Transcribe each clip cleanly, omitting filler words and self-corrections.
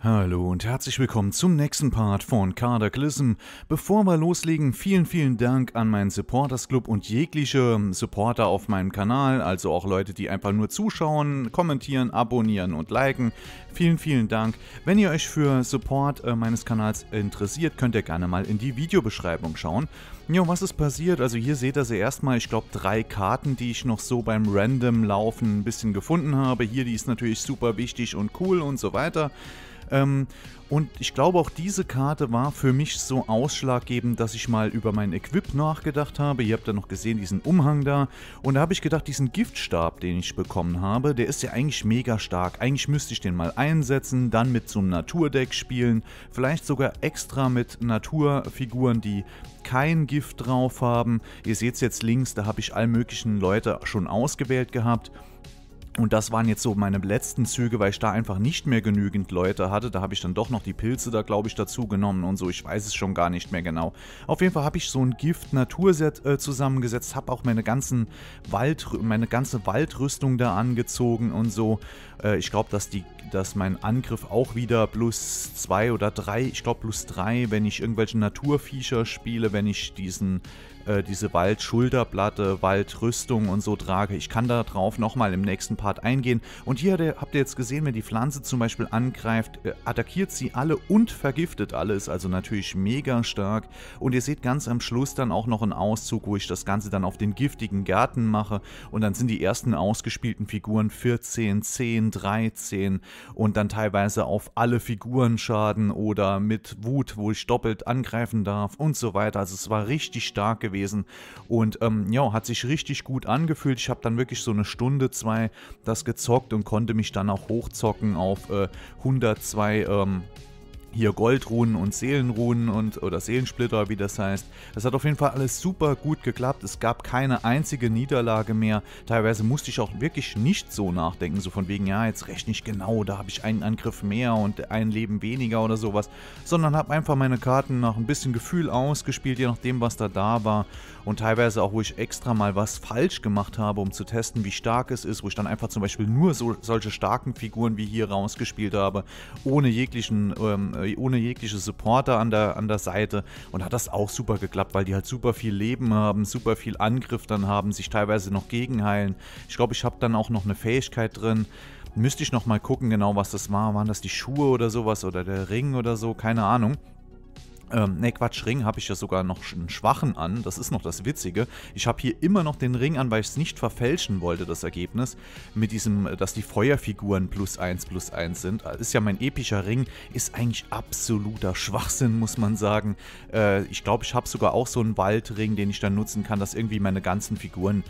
Hallo und herzlich willkommen zum nächsten Part von Cataclysm. Bevor wir loslegen, vielen Dank an meinen Supporters Club und jegliche Supporter auf meinem Kanal, also auch Leute, die einfach nur zuschauen, kommentieren, abonnieren und liken. Vielen Dank. Wenn ihr euch für Support meines Kanals interessiert, könnt ihr gerne mal in die Videobeschreibung schauen. Ja, was ist passiert? Also hier seht ihr sie erstmal, ich glaube 3 Karten, die ich noch so beim Random Laufen ein bisschen gefunden habe. Hier, die ist natürlich super wichtig und cool und so weiter. Und ich glaube auch diese Karte war für mich so ausschlaggebend, dass ich mal über mein Equip nachgedacht habe. Ihr habt ja noch gesehen, diesen Umhang da. Und da habe ich gedacht, diesen Giftstab, den ich bekommen habe, der ist ja eigentlich mega stark. Eigentlich müsste ich den mal einsetzen, dann mit so einem Naturdeck spielen. Vielleicht sogar extra mit Naturfiguren, die kein Gift drauf haben. Ihr seht es jetzt links, da habe ich all möglichen Leute schon ausgewählt gehabt. Und das waren jetzt so meine letzten Züge, weil ich da einfach nicht mehr genügend Leute hatte. Da habe ich dann doch noch die Pilze da, glaube ich, dazu genommen und so. Ich weiß es schon gar nicht mehr genau. Auf jeden Fall habe ich so ein Gift-Naturset zusammengesetzt, habe auch meine ganze Waldrüstung da angezogen und so. Ich glaube, dass mein Angriff auch wieder plus 2 oder 3, ich glaube plus 3, wenn ich irgendwelche Naturviecher spiele, wenn ich diese Waldschulterplatte, Waldrüstung und so trage. Ich kann da drauf nochmal im nächsten Part eingehen. Und hier habt ihr jetzt gesehen, wenn die Pflanze zum Beispiel angreift, attackiert sie alle und vergiftet alle. Ist also natürlich mega stark. Und ihr seht ganz am Schluss dann auch noch einen Auszug, wo ich das Ganze dann auf den giftigen Garten mache. Und dann sind die ersten ausgespielten Figuren 14, 10, 13 und dann teilweise auf alle Figuren Schaden oder mit Wut, wo ich doppelt angreifen darf und so weiter. Also es war richtig stark gewesen und ja, hat sich richtig gut angefühlt. Ich habe dann wirklich so eine Stunde, 2 das gezockt und konnte mich dann auch hochzocken auf 102 hier Goldrunen und Seelenrunen oder Seelensplitter, wie das heißt. Das hat auf jeden Fall alles super gut geklappt. Es gab keine einzige Niederlage mehr. Teilweise musste ich auch wirklich nicht so nachdenken, so von wegen, ja, jetzt rechne ich genau, da habe ich einen Angriff mehr und ein Leben weniger oder sowas, sondern habe einfach meine Karten nach ein bisschen Gefühl ausgespielt, je nachdem, was da war. Und teilweise auch, wo ich extra mal was falsch gemacht habe, um zu testen, wie stark es ist, wo ich dann einfach zum Beispiel nur solche starken Figuren wie hier rausgespielt habe, ohne jegliche Supporter an der Seite, und hat das auch super geklappt, weil die halt super viel Leben haben, super viel Angriff dann haben, sich teilweise noch gegenheilen. Ich glaube, ich habe dann auch noch eine Fähigkeit drin. Müsste ich noch mal gucken genau, was das war. Waren das die Schuhe oder sowas oder der Ring oder so? Keine Ahnung. Ne, Quatsch, Ring habe ich ja sogar noch einen schwachen an, das ist noch das Witzige. Ich habe hier immer noch den Ring an, weil ich es nicht verfälschen wollte, das Ergebnis, mit diesem, dass die Feuerfiguren +1 sind. Ist ja mein epischer Ring, ist eigentlich absoluter Schwachsinn, muss man sagen. Ich glaube, ich habe sogar auch so einen Waldring, den ich dann nutzen kann, dass irgendwie meine ganzen Figuren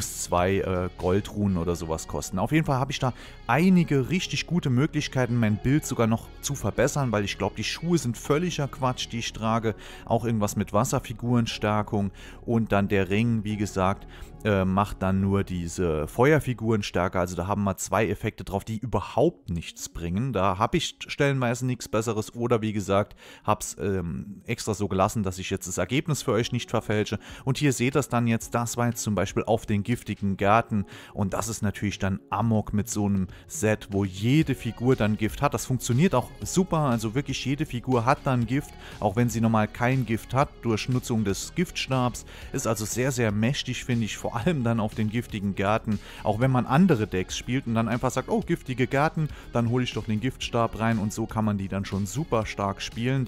-2 Goldrunen oder sowas kosten. Auf jeden Fall habe ich da einige richtig gute Möglichkeiten, mein Bild sogar noch zu verbessern, weil ich glaube, die Schuhe sind völliger Quatsch, die ich trage, auch irgendwas mit Wasserfigurenstärkung, und dann der Ring, wie gesagt, macht dann nur diese Feuerfiguren stärker. Also da haben wir 2 Effekte drauf, die überhaupt nichts bringen. Da habe ich stellenweise nichts Besseres, oder wie gesagt, habe es extra so gelassen, dass ich jetzt das Ergebnis für euch nicht verfälsche. Und hier seht ihr das dann jetzt, das war jetzt zum Beispiel auf den giftigen Garten, und das ist natürlich dann Amok mit so einem Set, wo jede Figur dann Gift hat. Das funktioniert auch super, also wirklich jede Figur hat dann Gift, auch wenn sie normal kein Gift hat, durch Nutzung des Giftstabs. Ist also sehr mächtig, finde ich, vor allem dann auf den giftigen Gärten. Auch wenn man andere Decks spielt und dann einfach sagt, oh, giftige Gärten, dann hole ich doch den Giftstab rein, und so kann man die dann schon super stark spielen,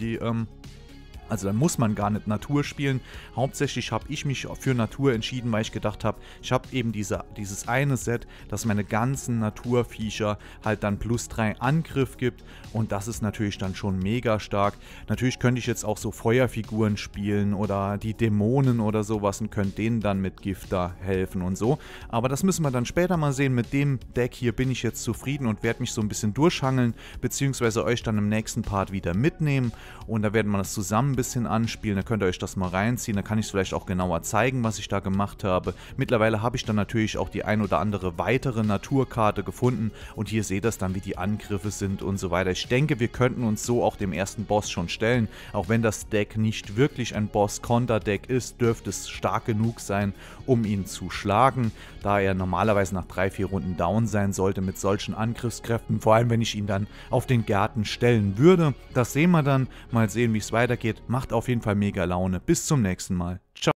also dann muss man gar nicht Natur spielen. Hauptsächlich habe ich mich für Natur entschieden, weil ich gedacht habe, ich habe eben dieses eine Set, das meine ganzen Naturviecher halt dann +3 Angriff gibt, und das ist natürlich dann schon mega stark. Natürlich könnte ich jetzt auch so Feuerfiguren spielen oder die Dämonen oder sowas und könnte denen dann mit Gift da helfen und so. Aber das müssen wir dann später mal sehen. Mit dem Deck hier bin ich jetzt zufrieden und werde mich so ein bisschen durchhangeln, beziehungsweise euch dann im nächsten Part wieder mitnehmen, und da werden wir das zusammen bisschen anspielen, da könnt ihr euch das mal reinziehen, da kann ich es vielleicht auch genauer zeigen, was ich da gemacht habe. Mittlerweile habe ich dann natürlich auch die ein oder andere weitere Naturkarte gefunden und hier seht ihr dann, wie die Angriffe sind und so weiter. Ich denke, wir könnten uns so auch dem ersten Boss schon stellen, auch wenn das Deck nicht wirklich ein Boss-Konter-Deck ist, dürfte es stark genug sein, um ihn zu schlagen, da er normalerweise nach 3-4 Runden down sein sollte mit solchen Angriffskräften, vor allem wenn ich ihn dann auf den Gärten stellen würde. Das sehen wir dann, mal sehen, wie es weitergeht. Macht auf jeden Fall mega Laune. Bis zum nächsten Mal. Ciao.